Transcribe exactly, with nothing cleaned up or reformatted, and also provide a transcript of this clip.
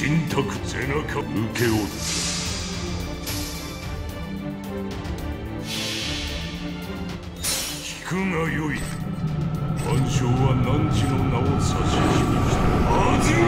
信託背中受け負う。聞くがよい。万象は汝の名を指し示したはず。